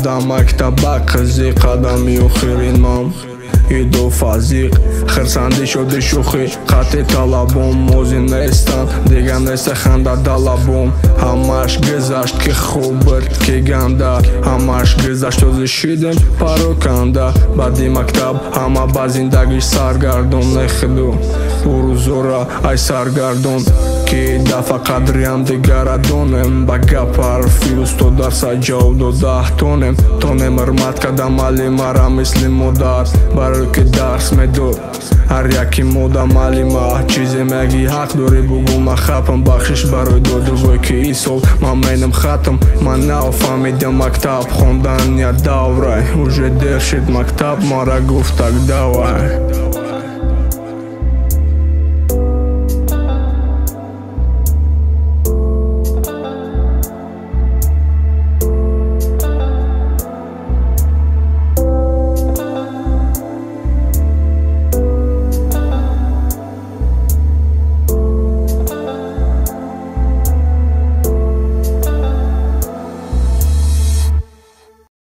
да мактаба қизи қадам юхирин мам иду фазиқ хирсанди шуди шухи қати талабум мози нестан дига неста ханда далабум ҳамаш гузашт ки хуб ки ганда ҳамаш гузашт ози шидем пароканда баъди мактаб ҳама ба зиндагиш саргардон нехду урузора ай саргардон ки дафа қадриам дигара донем ба гапар фирӯз то дарса ҷавоб додаҳ тонем ҳурмат кардам алимара мисли модар барои ки дарс медод ҳар яки мода малима чизе меги ҳақ дорӣ бугу ма хапам бахшиш барои додувой ки ин сол ман менам хатам ман нафаҳмидам мактаб хондан я даврай уже дер шид мактаб мара гуфт так давай